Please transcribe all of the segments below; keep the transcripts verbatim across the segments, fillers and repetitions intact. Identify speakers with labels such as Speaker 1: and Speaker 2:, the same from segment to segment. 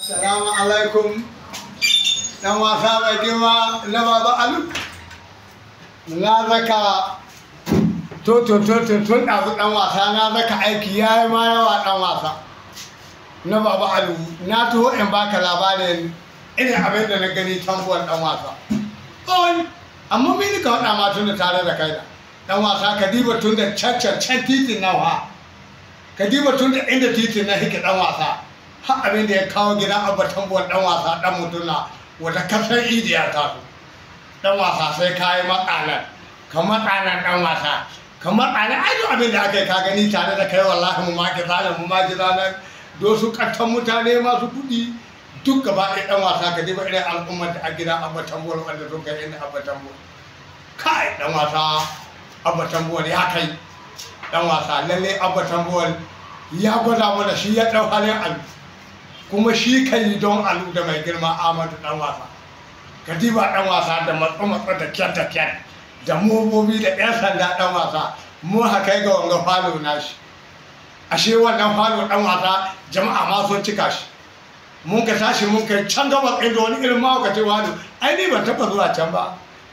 Speaker 1: Salamu alaikum. Dan wasa mai girma na Baba Alu. Na zaka to to to to tun ɗazu ɗan wasa na zaka aiki ya yi ma yawa ɗan wasa. Na Baba Alu na taho in baka labarin irin abin da na gani tambuwar ɗan wasa. Kawai amma mini ka faɗa ma tun da tare da kai da. Ɗan wasa ka diba tun da can can can titin na wa. Ka diba tun da inda titin na hike ɗan wasa. Har abin da ya kawo gidan abba tambuwar ɗan wasa ɗan mutuna wata kasar idiya ta su. Ɗan wasa sai ka yi matsanan ka matsanan ɗan wasa ka matsanan ai duk abin da aka yi ka gani tare da kai wallahi mu maki zanen mu maki zanen dosu kattan mutane masu kuɗi duk gaba ɗaya ɗan wasa ka diba irin al'ummar da a gidan abba tambuwar wanda sun kai inda abba tambuwar kai ɗan wasa abba tambuwar ya kai ɗan wasa lalle abba tambuwar ya gwada mana shi ya ɗau halin alu kuma shi kan yi don alu da mai girma Ahmadu dan wasa kadiba dan wasa da matsa matsa da kyar da kyar da mobobi da yan sanda dan wasa mu haka ga wanga falo nashi ashe wannan falo dan wasa jama'a ma sun cika shi mun ka tashi mun kai can gaba kai da wani irin mawakaci wani ai ni ban taba zuwa can ba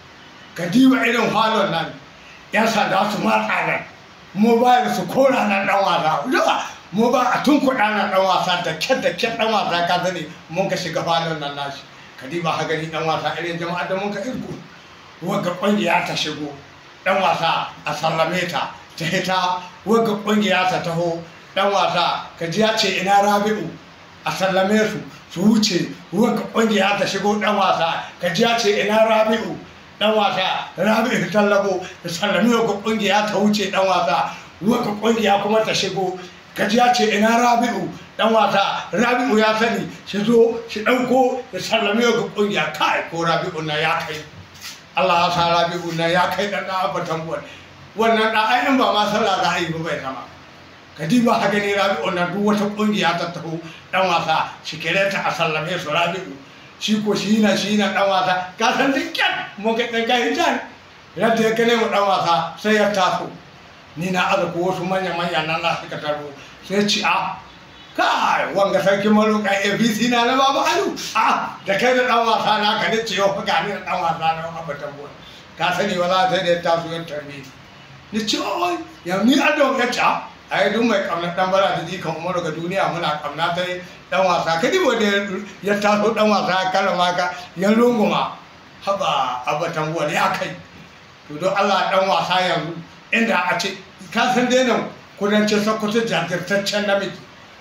Speaker 1: kadiba irin falon nan yan sanda su matsa nan mobile su kora nan dan wasa mu ba a tun kuɗa na ɗan wasa da kyar da kyar ɗan wasa ka zane mun ka shiga falon nan nashi kadiba ha gani ɗan wasa irin jama'a da mun ka irgo wagga ƙungiya ta shigo ɗan wasa a sallame ta ta hita wagga ƙungiya ta taho ɗan wasa ka ji ya ce ina Rabi'u a sallame su su wuce wagga ƙungiya ta shigo ɗan wasa ka ji ya ce ina Rabi'u ɗan wasa Rabi'u ta tallabo ta sallame wagga ƙungiya ta wuce ɗan wasa wagga ƙungiya kuma ta shigo kaji ya ce ina Rabi'u dan wasa Rabi'u ya sani shi zo shi dauko ya sallame ga kungiya kai ko Rabi'u na ya kai Allah ya sa Rabi'u na ya kai dan da abba tambuwar wannan da ai in ba ma sallah za a yi ba bai zama kadi ba ha gani Rabi'u na duk wata kungiya ta taho dan wasa shi kire ta a sallame su Rabi'u shi ko shi na shi na dan wasa ka san dukkan mun ga dan kai jan yadda ya gane mu dan wasa sai ya taso ni na aza ko wasu manya-manya nan na suka taro sai ci a kai wanga sarki maluka A B C na na Baba Alu a da kai da dan wasa na ka ne ce yau ga ni da dan wasa na abba tambuwar ka sani wala sai da ta su yan tarbi ni ce oi ya ni adon ya ta ai duk mai kamna dan bara da jikan Umaru ga duniya muna kamna sai dan wasa kadi bo da ya taso dan wasa kalma ka ya lunguma haba abba tambuwar ya kai to don Allah dan wasa yanzu inda a ce ka san dai nan kudancin Sokoto jajirtaccen namiji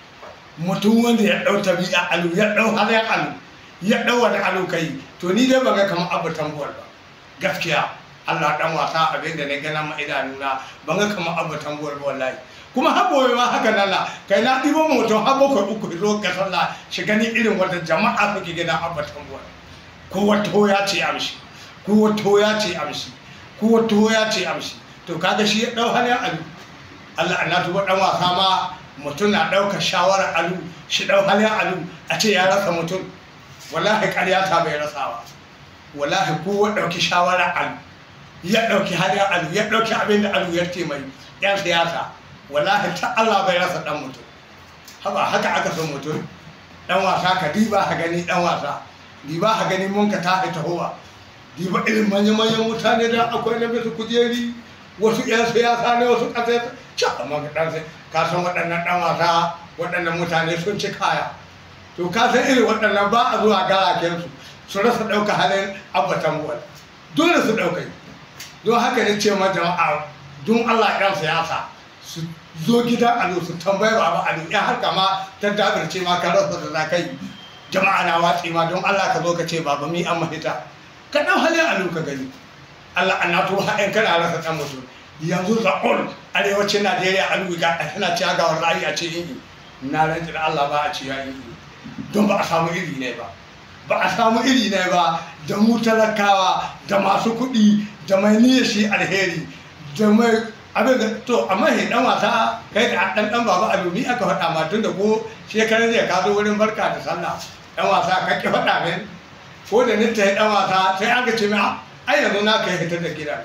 Speaker 1: mutum wanda ya ɗau tabi'a alu ya ɗau halayen alu ya ɗau wani alu kai to ni dai baga kamar abu tambuwar ba gaskiya Allah dan wasa abin da na gana ma idanuna baga kamar abu tambuwar ba wallahi kuma haboye ma haka nan na kai na ɗibo mutum har bakwai uku zo ga sallah shi gani irin wanda jama'a suke gidan abu tambuwar ko wato ya ce amshi ko wato ya ce amshi ko wato ya ce amshi to kaga shi ya dau halin alu Allah na tuba dan wasa ma mutum na dauka shawarar alu shi dau halin alu a ce ya rasa mutum wallahi ƙarya ta bai rasawa wallahi ko dauki shawarar alu ya dauki halin alu ya dauki abin da alu ya ce mai yan siyasa wallahi ta Allah bai rasa dan mutum haba haka aka san mutum dan wasa ka diba ha gani dan wasa diba ha gani mun ka ta ita howa diba irin manyan manyan mutane da akwai na bisu kujeri wasu yan siyasa ne wasu ƙasai ca amma ɗan sai ka san waɗannan ɗan wasa waɗannan mutane sun ci kaya to ka san irin waɗannan ba a zuwa garakensu su rasa ɗauka halin abba tambuwal dole su ɗauka don haka ne ce ma jama'a don Allah ɗan siyasa su zo gidan alu su tambayi baba alu ya har kama ta dabirce ma ka rasa da zakai jama'a na watsi ma don Allah ka zo ka ce baba mi an mahita ka ɗau halin alu ka gani Allah an nato haɗin kana rasa ɗan mutum yanzu zaɓon arewacin Najeriya an wiga tana ciya ga wani a ce yi na rantsi da Allah ba a ce ya yi don ba a samu iri ne ba ba a samu iri ne ba da mu talakawa da masu kuɗi da mai niyyar shi alheri da mai abin da to amma he dan wasa kai da dan dan baba alumi aka faɗa ma tun da ko shekaran jiya ka zo wurin barka da sallah dan wasa ka ki faɗa min ko da ni ta dan wasa sai aka ce mai ai yanzu na kai hitar da gidan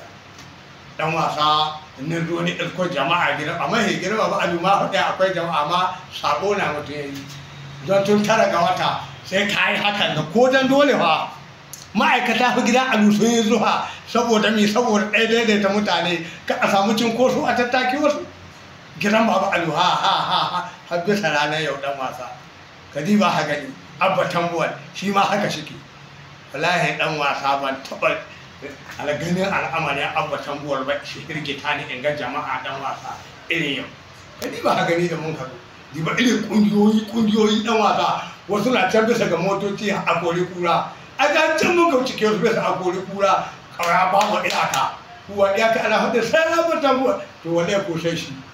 Speaker 1: dan wasa ne zo ni ɗauko jama'a gidan amma he girma ba aluma faɗa akwai jama'a ma sabo na mutum yayi don tun tara ga wata sai ka yi hakan da ko dan dole fa ma'aikata fi gidan alu sun yi zuwa saboda mi saboda ɗaya daidaita mutane ka a samu cinkoso a tattaki wasu gidan babu alu ha ha ha ha har bisa ranar yau dan wasa kadi ba ha gani abba tambuwal shi ma haka shike wallahi dan wasa ban taɓa alganin al'amarin abba tambuwal ba shi hirgita ni in ga jama'a dan wasa irin yau kadi ba ha gani da mun kazo diba irin kungiyoyi kungiyoyi dan wasa wasu na can bisa ga motoci a kori kura a ga can mun ga cike su bisa a kori kura kawai ba mu iyaka kuwa iyaka ana hada sai abba tambuwal to wallahi ko sai shi